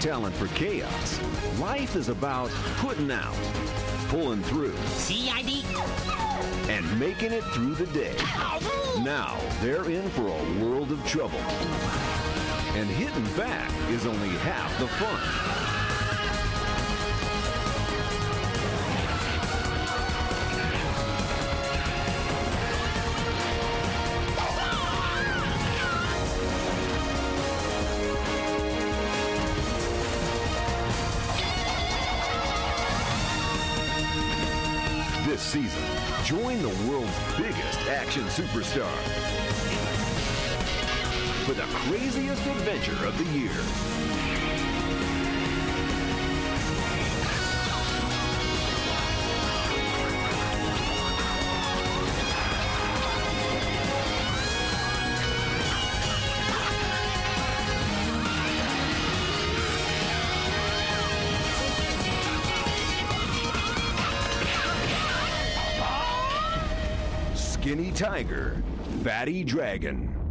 talent for chaos. Life is about putting out, pulling through, CID, and making it through the day. Now they're in for a world of trouble. And hitting back is only half the fun. This season, join the world's biggest action superstar for the craziest adventure of the year. Skinny Tiger, Fatty Dragon.